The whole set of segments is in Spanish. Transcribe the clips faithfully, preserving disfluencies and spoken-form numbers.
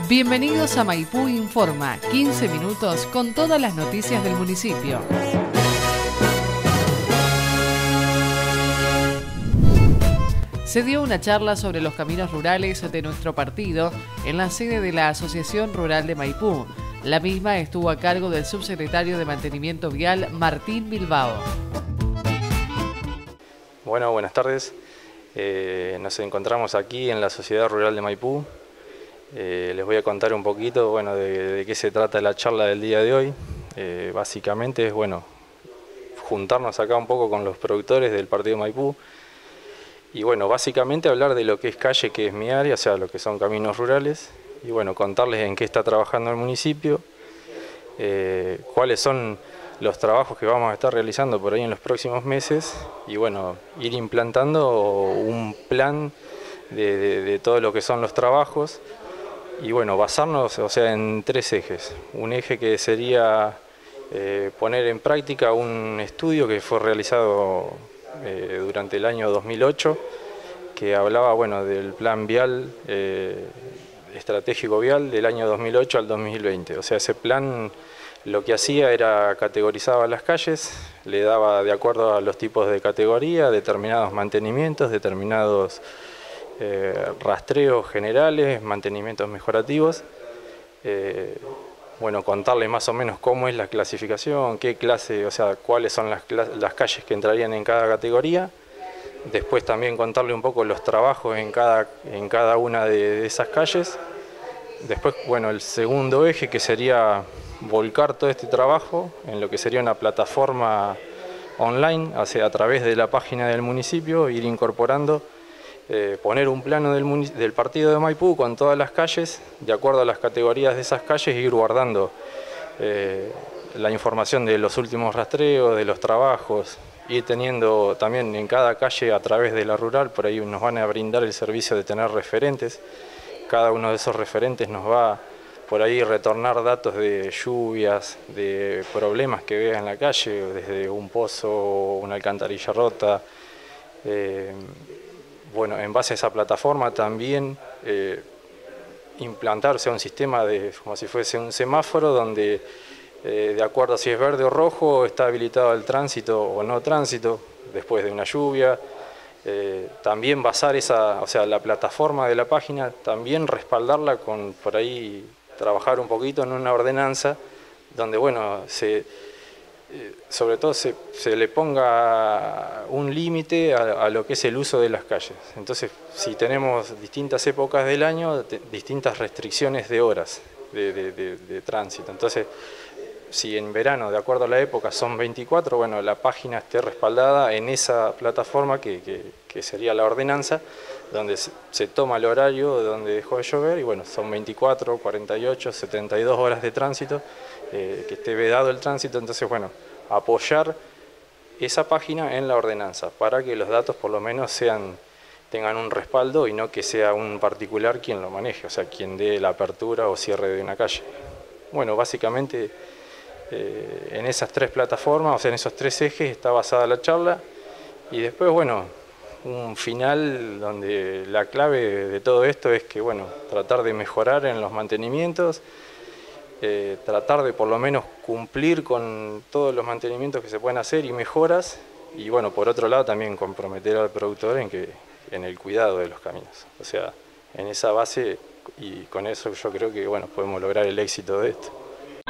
Bienvenidos a Maipú Informa, quince minutos con todas las noticias del municipio. Se dio una charla sobre los caminos rurales de nuestro partido en la sede de la Asociación Rural de Maipú. La misma estuvo a cargo del subsecretario de Mantenimiento Vial, Martín Bilbao. Bueno, buenas tardes. Eh, nos encontramos aquí en la Sociedad Rural de Maipú. Eh, les voy a contar un poquito bueno, de, de qué se trata la charla del día de hoy. Eh, básicamente es bueno, juntarnos acá un poco con los productores del partido de Maipú y bueno, básicamente hablar de lo que es calle, que es mi área, o sea, lo que son caminos rurales, y bueno, contarles en qué está trabajando el municipio, eh, cuáles son los trabajos que vamos a estar realizando por ahí en los próximos meses y bueno, ir implantando un plan de, de, de todo lo que son los trabajos. Y bueno, basarnos o sea, en tres ejes. Un eje que sería eh, poner en práctica un estudio que fue realizado eh, durante el año dos mil ocho, que hablaba bueno, del plan vial, eh, estratégico vial del año dos mil ocho al dos mil veinte. O sea, ese plan lo que hacía era categorizaba las calles, le daba de acuerdo a los tipos de categoría, determinados mantenimientos, determinados Eh, rastreos generales, mantenimientos mejorativos, eh, bueno, contarles más o menos cómo es la clasificación, qué clase, o sea, cuáles son las, las calles que entrarían en cada categoría, después también contarle un poco los trabajos en cada, en cada una de, de esas calles, después, bueno, el segundo eje que sería volcar todo este trabajo en lo que sería una plataforma online, o sea, a través de la página del municipio, ir incorporando Eh, poner un plano del, del partido de Maipú con todas las calles, de acuerdo a las categorías de esas calles, e ir guardando eh, la información de los últimos rastreos, de los trabajos, ir teniendo también en cada calle a través de la rural, por ahí nos van a brindar el servicio de tener referentes, cada uno de esos referentes nos va por ahí retornar datos de lluvias, de problemas que vea en la calle, desde un pozo, una alcantarilla rota. Eh, Bueno, en base a esa plataforma también eh, implantarse un sistema de, como si fuese un semáforo donde eh, de acuerdo a si es verde o rojo está habilitado el tránsito o no tránsito después de una lluvia. Eh, también basar esa, o sea, la plataforma de la página, también respaldarla con por ahí trabajar un poquito en una ordenanza donde bueno, se... sobre todo se, se le ponga un límite a, a lo que es el uso de las calles. Entonces, si tenemos distintas épocas del año, te, distintas restricciones de horas de, de, de, de tránsito. Entonces, si en verano, de acuerdo a la época, son veinticuatro, bueno, la página esté respaldada en esa plataforma que, que, que sería la ordenanza, donde se, se toma el horario donde dejó de llover y bueno, son veinticuatro, cuarenta y ocho, setenta y dos horas de tránsito, eh, que esté vedado el tránsito. Entonces, bueno, apoyar esa página en la ordenanza para que los datos por lo menos sean, tengan un respaldo y no que sea un particular quien lo maneje, o sea, quien dé la apertura o cierre de una calle. Bueno, básicamente eh, en esas tres plataformas, o sea, en esos tres ejes está basada la charla y después, bueno, un final donde la clave de todo esto es que, bueno, tratar de mejorar en los mantenimientos, eh, tratar de por lo menos cumplir con todos los mantenimientos que se pueden hacer y mejoras, y bueno, por otro lado también comprometer al productor en, que, en el cuidado de los caminos. O sea, en esa base, y con eso yo creo que, bueno, podemos lograr el éxito de esto.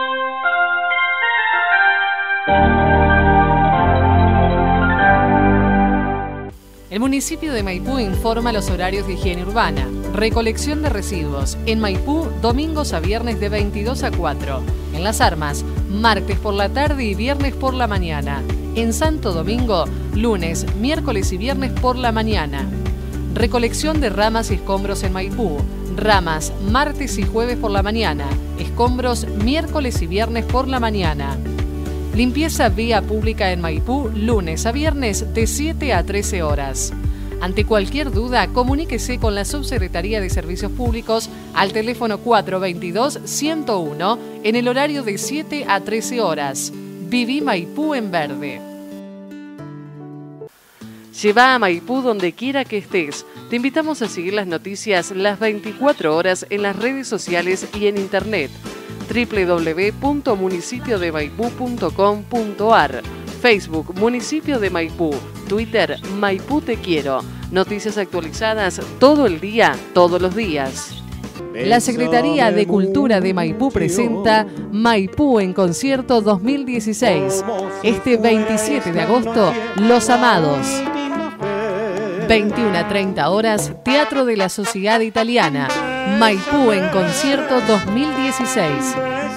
El municipio de Maipú informa los horarios de higiene urbana. Recolección de residuos. En Maipú, domingos a viernes de veintidós a cuatro. En Las Armas, martes por la tarde y viernes por la mañana. En Santo Domingo, lunes, miércoles y viernes por la mañana. Recolección de ramas y escombros en Maipú. Ramas, martes y jueves por la mañana. Escombros, miércoles y viernes por la mañana. Limpieza vía pública en Maipú, lunes a viernes de siete a trece horas. Ante cualquier duda, comuníquese con la Subsecretaría de Servicios Públicos al teléfono cuatro veintidós, ciento uno en el horario de siete a trece horas. Viví Maipú en verde. Lleva a Maipú donde quiera que estés. Te invitamos a seguir las noticias las veinticuatro horas en las redes sociales y en internet. doble u doble u doble u punto municipio de maipú punto com punto ar, Facebook Municipio de Maipú, Twitter Maipú Te Quiero. Noticias actualizadas todo el día, todos los días. La Secretaría de Cultura de Maipú presenta Maipú en Concierto dos mil dieciséis. Este veintisiete de agosto, Los Amados. veintiuna a treinta horas, Teatro de la Sociedad Italiana. Maipú en Concierto dos mil dieciséis.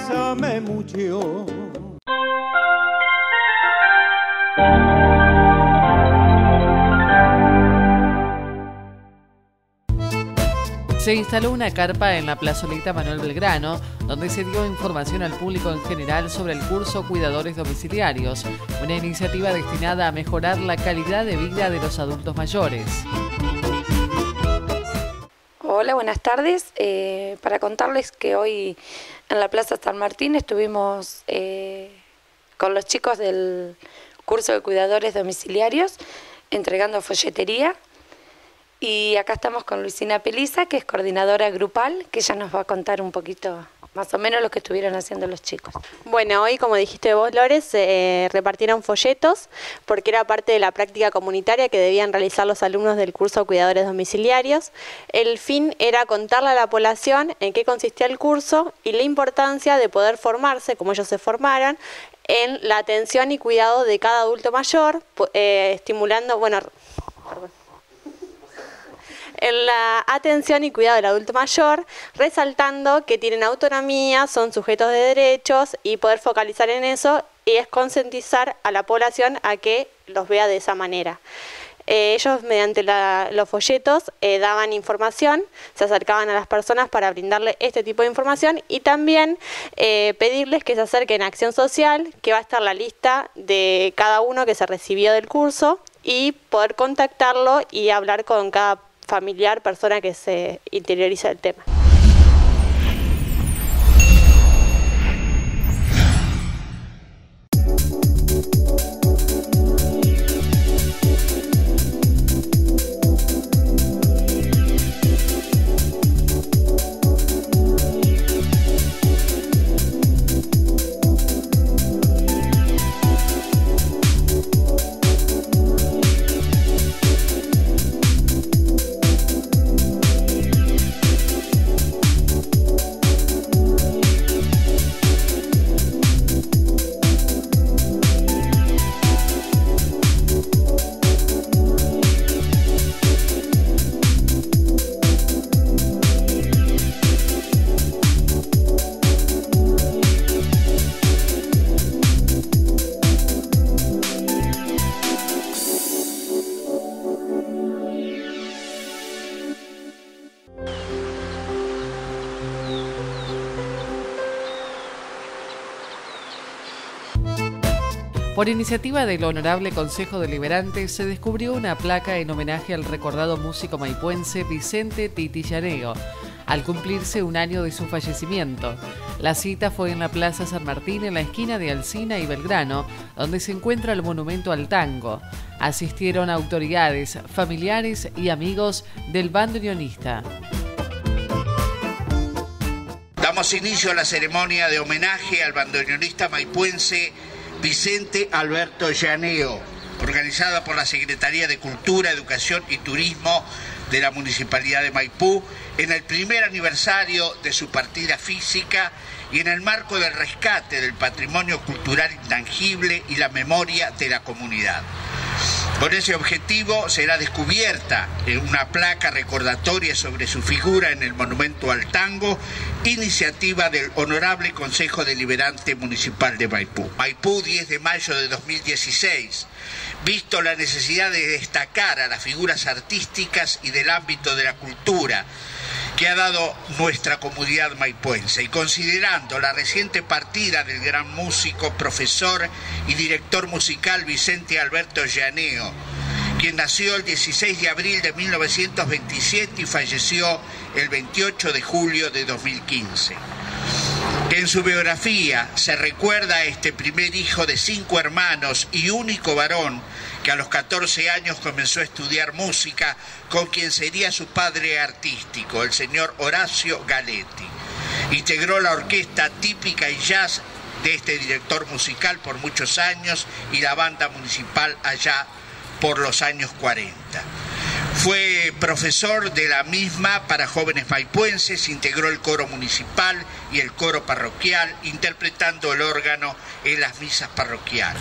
Se instaló una carpa en la plazoleta Manuel Belgrano, donde se dio información al público en general sobre el curso Cuidadores Domiciliarios, una iniciativa destinada a mejorar la calidad de vida de los adultos mayores. Hola, buenas tardes. Eh, para contarles que hoy en la Plaza San Martín estuvimos eh, con los chicos del curso de Cuidadores Domiciliarios entregando folletería. Y acá estamos con Luisina Peliza, que es coordinadora grupal, que ella nos va a contar un poquito más o menos lo que estuvieron haciendo los chicos. Bueno, hoy, como dijiste vos, Lores, eh, repartieron folletos porque era parte de la práctica comunitaria que debían realizar los alumnos del curso Cuidadores Domiciliarios. El fin era contarle a la población en qué consistía el curso y la importancia de poder formarse, como ellos se formaran, en la atención y cuidado de cada adulto mayor, eh, estimulando, bueno, perdón. en la atención y cuidado del adulto mayor, resaltando que tienen autonomía, son sujetos de derechos y poder focalizar en eso y es concientizar a la población a que los vea de esa manera. Eh, ellos mediante la, los folletos eh, daban información, se acercaban a las personas para brindarle este tipo de información y también eh, pedirles que se acerquen a Acción Social, que va a estar la lista de cada uno que se recibió del curso y poder contactarlo y hablar con cada familiar, persona que se interioriza el tema. Por iniciativa del Honorable Consejo Deliberante se descubrió una placa en homenaje al recordado músico maipuense Vicente Titi Llaneo, al cumplirse un año de su fallecimiento. La cita fue en la Plaza San Martín, en la esquina de Alsina y Belgrano, donde se encuentra el monumento al tango. Asistieron autoridades, familiares y amigos del bandoneonista. Damos inicio a la ceremonia de homenaje al bandoneonista maipuense Vicente Alberto Llaneo, organizada por la Secretaría de Cultura, Educación y Turismo de la Municipalidad de Maipú, en el primer aniversario de su partida física y en el marco del rescate del patrimonio cultural intangible y la memoria de la comunidad. Con ese objetivo será descubierta una placa recordatoria sobre su figura en el Monumento al Tango, iniciativa del Honorable Consejo Deliberante Municipal de Maipú. Maipú, diez de mayo de dos mil dieciséis. Visto la necesidad de destacar a las figuras artísticas y del ámbito de la cultura que ha dado nuestra comunidad maipuense y considerando la reciente partida del gran músico, profesor y director musical Vicente Alberto Llaneo, quien nació el dieciséis de abril de mil novecientos veintisiete y falleció el veintiocho de julio de dos mil quince. En su biografía se recuerda a este primer hijo de cinco hermanos y único varón que a los catorce años comenzó a estudiar música con quien sería su padre artístico, el señor Horacio Galetti. Integró la orquesta típica y jazz de este director musical por muchos años y la banda municipal allá por los años cuarenta. Fue profesor de la misma para jóvenes maipuenses, integró el coro municipal y el coro parroquial, interpretando el órgano en las misas parroquiales.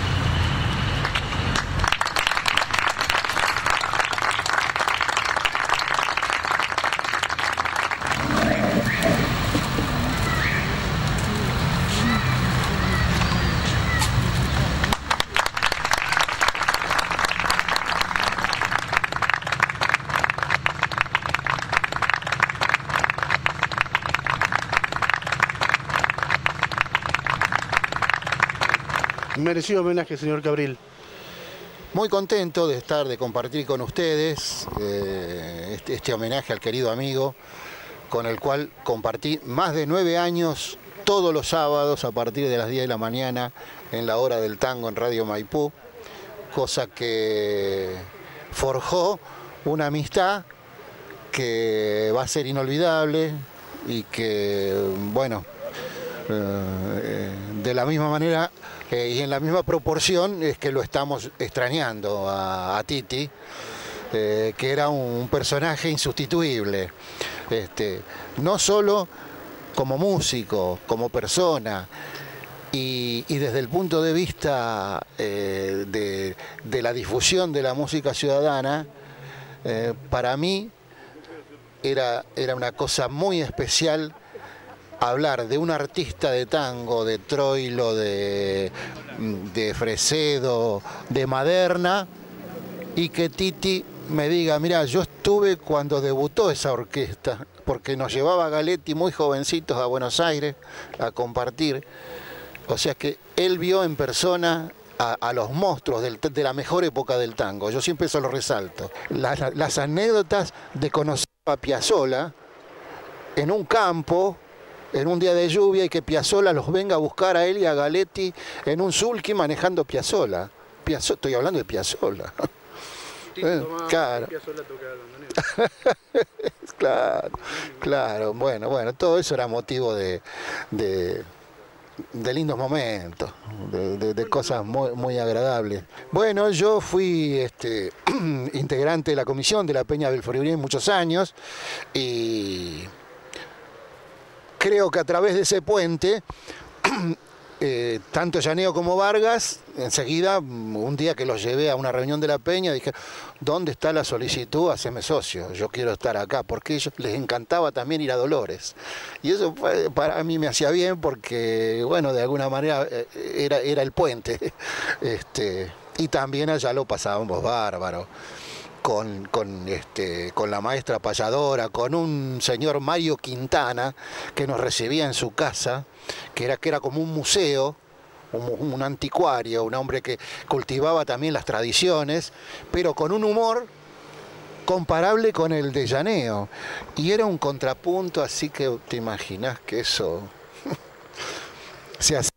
Merecido homenaje, señor Cabril. Muy contento de estar, de compartir con ustedes eh, este, este homenaje al querido amigo, con el cual compartí más de nueve años todos los sábados a partir de las diez de la mañana en la hora del tango en Radio Maipú, cosa que forjó una amistad que va a ser inolvidable y que, bueno, eh, de la misma manera eh, y en la misma proporción es que lo estamos extrañando a, a Titi, eh, que era un personaje insustituible, este, no solo como músico, como persona, y, y desde el punto de vista eh, de, de la difusión de la música ciudadana, eh, para mí era, era una cosa muy especial hablar de un artista de tango, de Troilo, de, de Fresedo, de Maderna, y que Titi me diga, mira, yo estuve cuando debutó esa orquesta, porque nos llevaba Galetti muy jovencitos a Buenos Aires a compartir. O sea que él vio en persona a, a los monstruos del, de la mejor época del tango. Yo siempre eso lo resalto. Las, las anécdotas de conocer a Piazzolla en un campo, en un día de lluvia, y que Piazzolla los venga a buscar a él y a Galetti en un sulky manejando Piazzolla. Piazzolla, estoy hablando de Piazzolla. Eh, claro. claro, claro, bueno, bueno, todo eso era motivo de, de, de lindos momentos, de, de, de cosas muy, muy agradables. Bueno, yo fui este, integrante de la comisión de la Peña del Foribrín muchos años, y creo que a través de ese puente, eh, tanto Llaneo como Vargas, enseguida, un día que los llevé a una reunión de la Peña, dije, ¿dónde está la solicitud? Haceme socio, yo quiero estar acá, porque a ellos les encantaba también ir a Dolores. Y eso para mí me hacía bien porque, bueno, de alguna manera era, era el puente. Este, y también allá lo pasábamos bárbaro. Con, con, este, con la maestra payadora, con un señor Mario Quintana que nos recibía en su casa, que era, que era como un museo, un, un anticuario, un hombre que cultivaba también las tradiciones, pero con un humor comparable con el de Llaneo. Y era un contrapunto, así que te imaginas que eso se hacía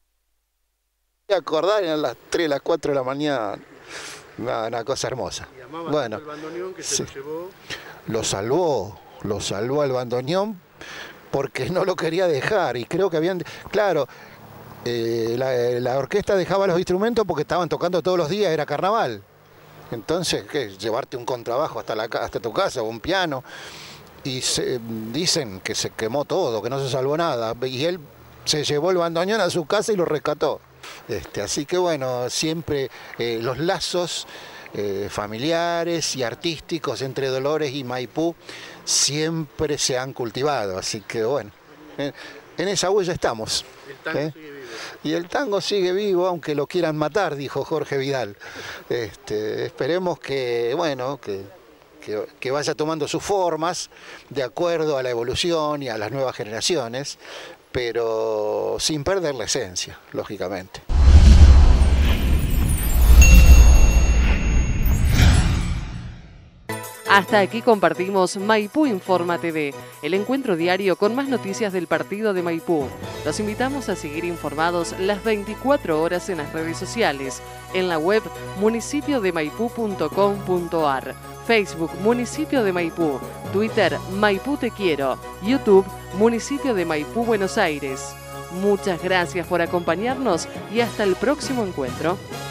acordar a las tres, las cuatro de la mañana. Una, una cosa hermosa. Bueno, el bandoneón que se sí. lo llevó. Lo salvó, lo salvó al bandoneón porque no lo quería dejar, y creo que habían, claro, eh, la, la orquesta dejaba los instrumentos porque estaban tocando todos los días, era carnaval. Entonces, ¿qué? Llevarte un contrabajo hasta, la, hasta tu casa o un piano, y se, dicen que se quemó todo, que no se salvó nada, y él se llevó el bandoneón a su casa y lo rescató. Este, así que bueno, siempre eh, los lazos eh, familiares y artísticos entre Dolores y Maipú siempre se han cultivado, así que bueno, eh, en esa huella estamos. El tango ¿eh? sigue vivo. Y el tango sigue vivo, aunque lo quieran matar, dijo Jorge Vidal. Este, esperemos que, bueno, que, que, que vaya tomando sus formas de acuerdo a la evolución y a las nuevas generaciones, pero sin perder la esencia, lógicamente. Hasta aquí compartimos Maipú Informa T V, el encuentro diario con más noticias del partido de Maipú. Los invitamos a seguir informados las veinticuatro horas en las redes sociales, en la web municipio de maipú punto com punto ar, Facebook Municipio de Maipú, Twitter Maipú Te Quiero, YouTube Municipio de Maipú Buenos Aires. Muchas gracias por acompañarnos y hasta el próximo encuentro.